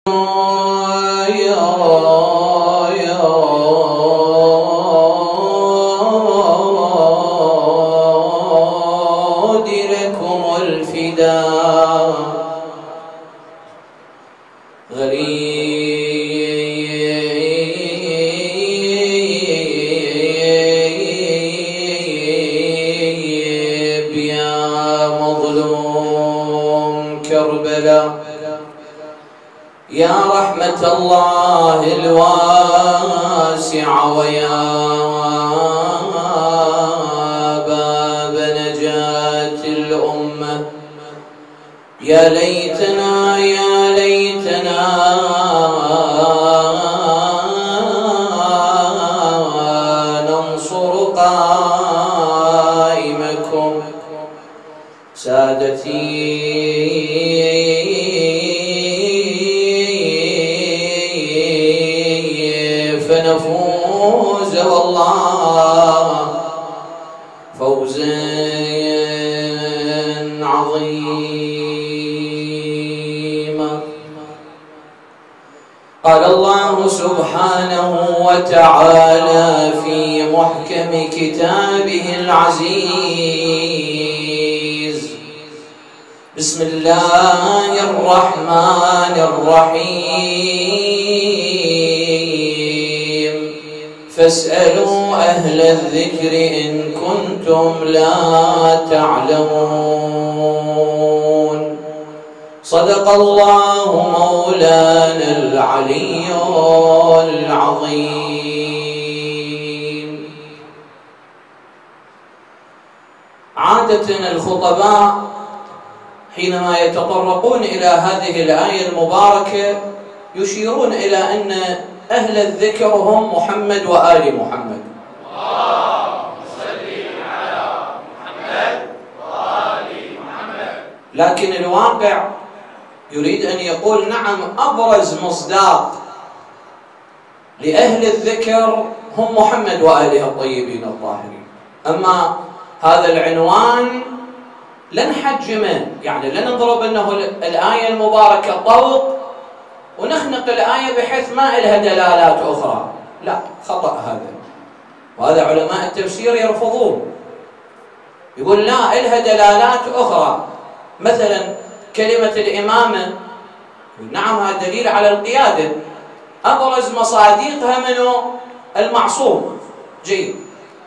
لكم الفداء غريب يا مظلوم كربلاء، يا رحمة الله الواسعة ويا باب نجاة الأمة، يا ليتنا يا ليتنا ننصر قائمكم سادتي فنفوز والله فوزا عظيما. قال الله سبحانه وتعالى في محكم كتابه العزيز: بسم الله الرحمن الرحيم، فاسألوا أهل الذكر إن كنتم لا تعلمون. صدق الله مولانا العلي العظيم. عادة الخطباء حينما يتطرقون إلى هذه الآية المباركة يشيرون إلى أن أهل الذكر هم محمد وآل محمد. اللهم صل على محمد وآل محمد. لكن الواقع يريد أن يقول نعم، أبرز مصداق لأهل الذكر هم محمد وآله الطيبين الطاهرين. أما هذا العنوان لن نحجمه، يعني لن نضرب أنه الآية المباركة طوق ونخنق الآية بحيث ما إلها دلالات أخرى، لا، خطأ هذا، وهذا علماء التفسير يرفضون، يقول لا، إلها دلالات أخرى، مثلا كلمة الإمامة، نعم هذا دليل على القيادة، أبرز مصادقها منه المعصوم، جيد،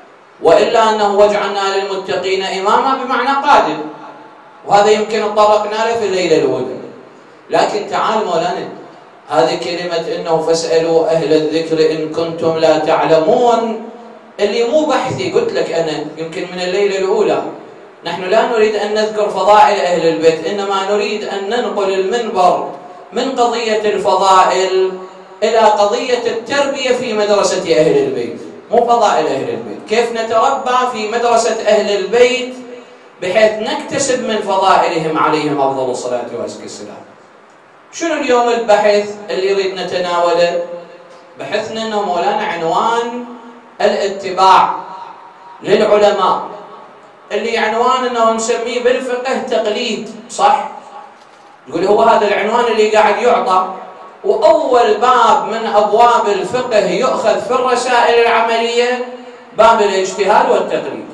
وإلا أنه وجعلنا للمتقين إماما بمعنى قادم، وهذا يمكن اطرقنا له في الليلة الأولى. لكن تعال مولانا، هذه كلمة إنه فاسألوا أهل الذكر إن كنتم لا تعلمون، اللي مو بحثي، قلت لك أنا يمكن من الليلة الأولى، نحن لا نريد أن نذكر فضائل أهل البيت، إنما نريد أن ننقل المنبر من قضية الفضائل إلى قضية التربية في مدرسة أهل البيت، مو فضائل أهل البيت، كيف نتربى في مدرسة أهل البيت بحيث نكتسب من فضائلهم عليهم أفضل الصلاة وأزكى السلام. شنو اليوم البحث اللي يريد نتناوله؟ بحثنا أنه مولانا عنوان الاتباع للعلماء، اللي عنوان أنه نسميه بالفقه تقليد، صح؟ يقول هو هذا العنوان اللي قاعد يعطى، وأول باب من أبواب الفقه يؤخذ في الرسائل العملية باب الاجتهاد والتقليد.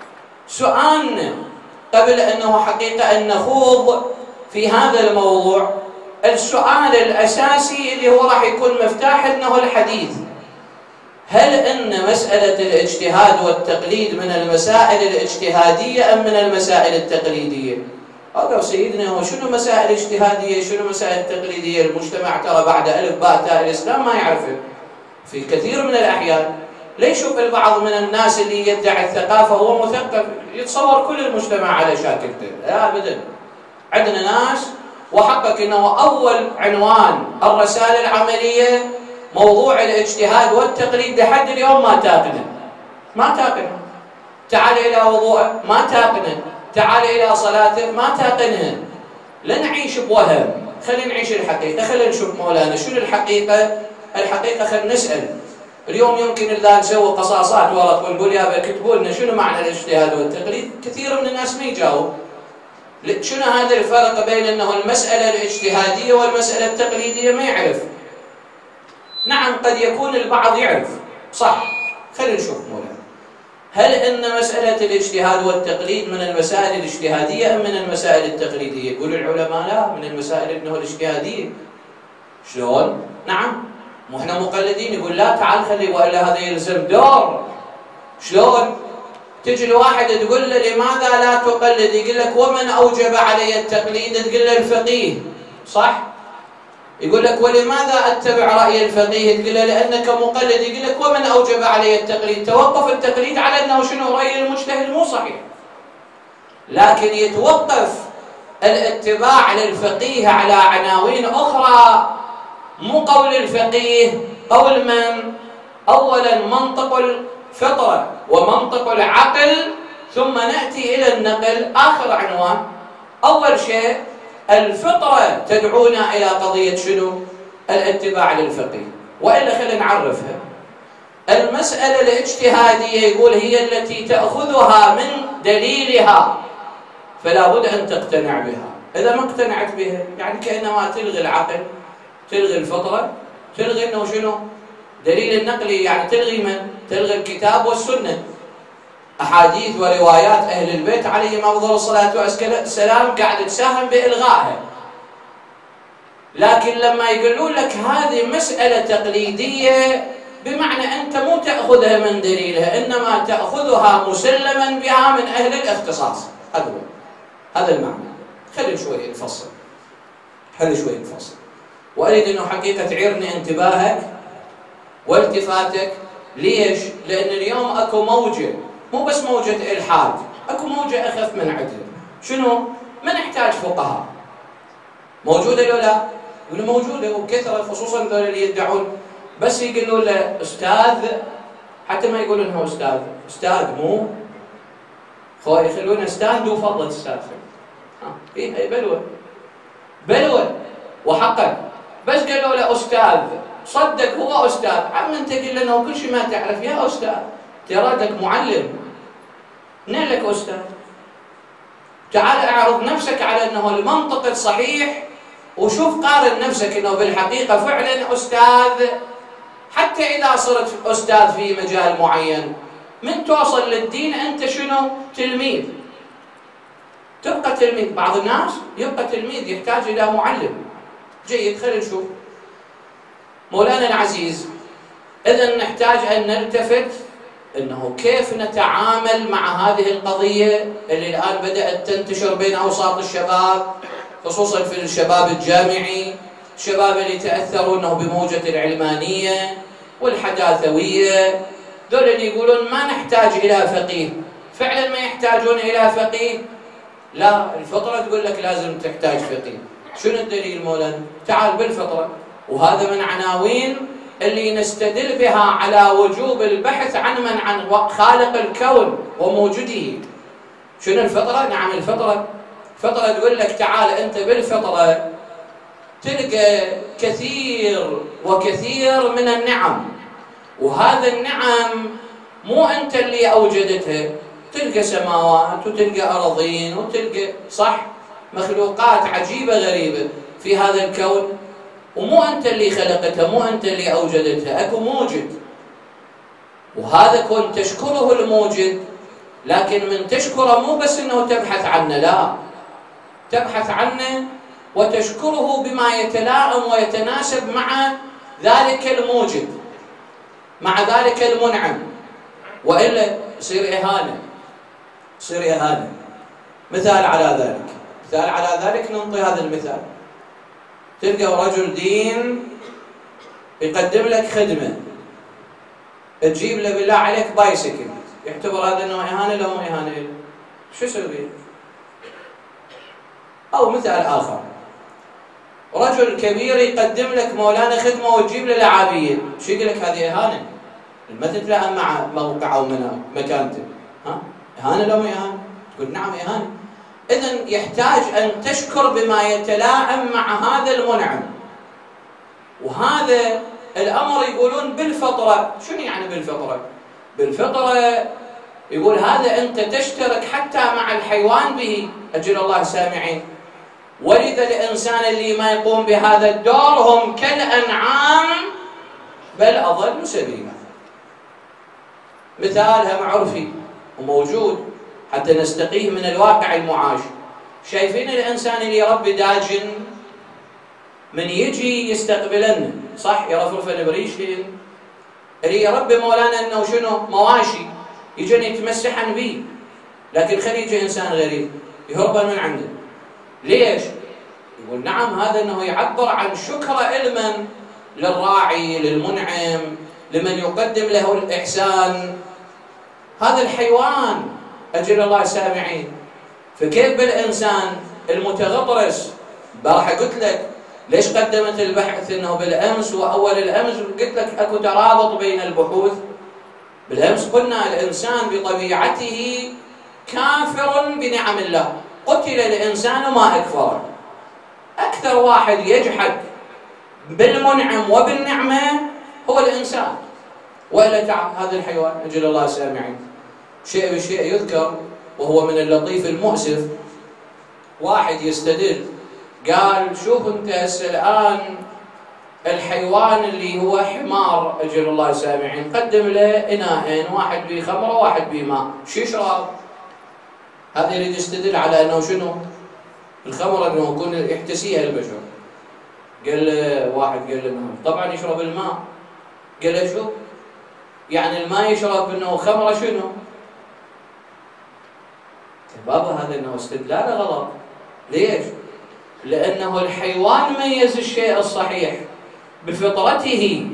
سؤالنا قبل أنه حقيقة أن نخوض في هذا الموضوع، السؤال الأساسي اللي هو راح يكون مفتاح أنه الحديث، هل أن مسألة الاجتهاد والتقليد من المسائل الاجتهادية أم من المسائل التقليدية؟ هذا سيدنا، وشنو مسائل اجتهادية شنو مسائل تقليدية؟ المجتمع ترى بعد ألف باء تاء الإسلام ما يعرفه في كثير من الأحيان. ليش يشوف البعض من الناس اللي يدعي الثقافة هو مثقف يتصور كل المجتمع على شاكلته؟ لا أبدا، عندنا ناس، وحقق أنه أول عنوان الرسالة العملية موضوع الاجتهاد والتقليد لحد اليوم ما تاقنه، ما تاقنه. تعال إلى وضوءه ما تاقنه، تعال إلى صلاته ما تاقنها. لا نعيش بوهم، خلينا نعيش الحقيقة، خلينا نشوف مولانا شنو الحقيقة. الحقيقة خلينا نسأل. اليوم يمكن إذا نسوي قصاصات ورق ونقول يا اكتبوا لنا شنو معنى الاجتهاد والتقليد، كثير من الناس ما يجاوب، شنو هذا الفرق بين أنه المسألة الاجتهادية والمسألة التقليدية؟ ما يعرف. نعم قد يكون البعض يعرف، صح. خلينا نشوف مولانا، هل أن مسألة الاجتهاد والتقليد من المسائل الاجتهادية أم من المسائل التقليدية؟ يقول العلماء لا، من المسائل أنه الاجتهادية. شلون؟ نعم، مو احنا مقلدين. يقول لا تعال خلي، وإلا هذا يلزم دور. شلون؟ تجي لواحد تقول له لماذا لا تقلد؟ يقول لك ومن أوجب علي التقليد؟ تقول له الفقيه، صح؟ يقول لك ولماذا أتبع رأي الفقيه؟ تقول له لأنك مقلد. يقول لك ومن أوجب علي التقليد؟ توقف التقليد على أنه شنو رأي المجتهد، مو صحيح. لكن يتوقف الاتباع للفقيه على عناوين أخرى، مو قول الفقيه، قول من؟ أولا منطق الفطرة ومنطق العقل، ثم نأتي إلى النقل آخر عنوان. أول شيء الفطرة تدعونا إلى قضية شنو؟ الاتباع للفقيه. وإلا خلينا نعرفها. المسألة الاجتهادية يقول هي التي تأخذها من دليلها، فلا بد أن تقتنع بها. إذا ما اقتنعت بها يعني كأنما تلغي العقل، تلغي الفطرة، تلغي أنه شنو؟ دليل النقلي، يعني تلغي من؟ تلغي الكتاب والسنة، أحاديث وروايات أهل البيت عليهم أفضل الصلاة والسلام قاعد تساهم بإلغائها. لكن لما يقولون لك هذه مسألة تقليدية، بمعنى أنت مو تأخذها من دليلها، إنما تأخذها مسلما بها من أهل الاختصاص. هذا المعنى. خلي شوي نفصل، وأريد أنه حقيقة تعيرني انتباهك والتفاتك. ليش؟ لأن اليوم أكو موجة، مو بس موجة إلحاد، أكو موجة أخف من عدل. شنو؟ ما نحتاج فقهاء. موجودة لو لا؟ يقولوا موجودة وبكثرة، خصوصا ذول اللي يدعون بس يقولون له أستاذ، حتى ما يقولون هو أستاذ مو يخلونه أستاذ دو فضل أستاذ. هي بلوة وحقا. بس قالوا له أستاذ، صدق هو أستاذ. عم أنت قل لنا وكل شيء ما تعرف يا أستاذ، ترادك معلم، منين لك أستاذ؟ تعال أعرض نفسك على أنه المنطق الصحيح، وشوف قارن نفسك أنه بالحقيقة فعلا أستاذ. حتى إذا صرت أستاذ في مجال معين، من توصل للدين أنت شنو؟ تلميذ. تبقى تلميذ. بعض الناس يبقى تلميذ، يحتاج إلى معلم. جيد، خلينا نشوف مولانا العزيز. إذن نحتاج أن نلتفت أنه كيف نتعامل مع هذه القضية اللي الآن بدأت تنتشر بين أوساط الشباب، خصوصا في الشباب الجامعي، الشباب اللي تأثروا أنه بموجة العلمانية والحداثوية، دول اللي يقولون ما نحتاج إلى فقيه. فعلا ما يحتاجون إلى فقيه؟ لا، الفطرة تقول لك لازم تحتاج فقيه. شنو الدليل مولانا؟ تعال بالفطرة. وهذا من عناوين اللي نستدل بها على وجوب البحث عن خالق الكون وموجوده. شنو الفطرة؟ نعم الفطرة تقول لك تعال أنت بالفطرة تلقى كثير وكثير من النعم، وهذا النعم مو أنت اللي أوجدتها. تلقى سماوات وتلقى أراضين وتلقى صح مخلوقات عجيبة غريبة في هذا الكون، ومو أنت اللي خلقتها، مو أنت اللي أوجدتها، أكو موجد. وهذا كون تشكره الموجد، لكن من تشكره مو بس أنه تبحث عنه، لا، تبحث عنه وتشكره بما يتلائم ويتناسب مع ذلك الموجد، مع ذلك المنعم. وإلا يصير إهانة. مثال على ذلك ننطي هذا المثال. تلقى رجل دين يقدم لك خدمة، تجيب له بالله عليك بايسكل، يعتبر هذا انه إهانة لو مو إهانة؟ شو يسوي؟ أو مثال آخر، رجل كبير يقدم لك مولانا خدمة وتجيب له لعابية، شو يقول لك؟ هذه إهانة، ما تتلائم مع موقعه ومن مكانته. إهانة لو مو إهانة؟ تقول نعم إهانة. إذن يحتاج أن تشكر بما يتلائم مع هذا المنعم. وهذا الأمر يقولون بالفطرة. شنو يعني بالفطرة؟ بالفطرة يقول هذا أنت تشترك حتى مع الحيوان به. أجل الله سامعين. ولذا الإنسان اللي ما يقوم بهذا الدور هم كالأنعام بل أضل سبيلا. مثالها عرفي وموجود حتى نستقيه من الواقع المعاش. شايفين الإنسان اللي يربي داجن من يجي يستقبلنا صح يرفرف البريشين اللي يربي مولانا انه شنو مواشي يجون يتمسحن بيه، لكن خلي يجي انسان غريب يهرب من عنده. ليش؟ يقول نعم هذا انه يعبر عن شكر لمن؟ للراعي، للمنعم، لمن يقدم له الإحسان. هذا الحيوان أجل الله سامعين. فكيف بالإنسان المتغطرس؟ البارحة قلت لك ليش قدمت البحث انه بالامس واول الامس قلت لك اكو ترابط بين البحوث. بالامس قلنا الانسان بطبيعته كافر بنعم الله، قتل الانسان ما اكفره. اكثر واحد يجحد بالمنعم وبالنعمه هو الانسان، والا تعب هذا الحيوان اجل الله سامعين. شيء بشيء يذكر وهو من اللطيف المؤسف. واحد يستدل قال شوف انت هسه الان الحيوان اللي هو حمار اجل الله سامعين قدم له اناءين، واحد بيه خمره وواحد بيه ماء، شو يشرب؟ هذا يريد يستدل على انه شنو؟ الخمره انه يكون يحتسيها البشر. قال له واحد قال له طبعا يشرب الماء. قال له شو؟ يعني الماء يشرب انه خمره شنو؟ بابا هذا انه استدلال غلط. ليش؟ لأنه الحيوان ميز الشيء الصحيح بفطرته.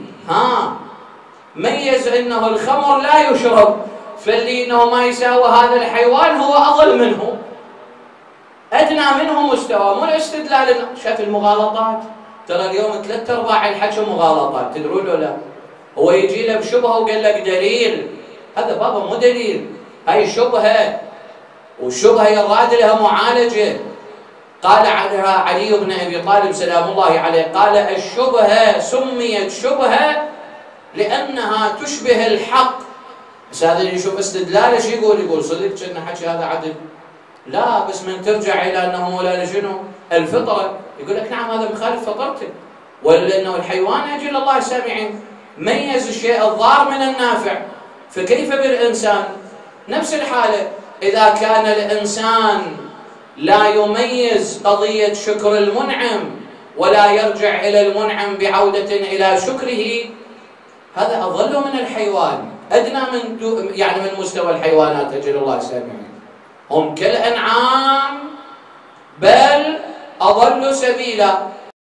ميز أنه الخمر لا يشرب، فاللي أنه ما يساوي هذا الحيوان هو أضل منه، أدنى منه مستوى. مو الاستدلال. شاف المغالطات؟ ترى اليوم 3/4 الحكي مغالطات، تدرون ولا لا؟ هو يجي له بشبهة وقال لك دليل. هذا بابا مو دليل، هاي شبهة، والشبهة يراد لها معالجة. قال عنها علي بن أبي طالب سلام الله عليه، قال الشبهة سميت شبهة لأنها تشبه الحق. بس هذا اللي يشوف استدلاله شو يقول؟ يقول صدق كأن حكي هذا عدل. لا، بس من ترجع إلى أنه مولانا شنو؟ الفطرة، يقول لك نعم هذا مخالف فطرتك. ولا أنه الحيوان أجل الله سامعين ميز الشيء الضار من النافع. فكيف بالإنسان؟ نفس الحالة، إذا كان الإنسان لا يميز قضية شكر المنعم ولا يرجع إلى المنعم بعودة إلى شكره، هذا أضل من الحيوان، أدنى من مستوى الحيوانات أجل الله سامعين. هم كالأنعام بل أضل سبيلا.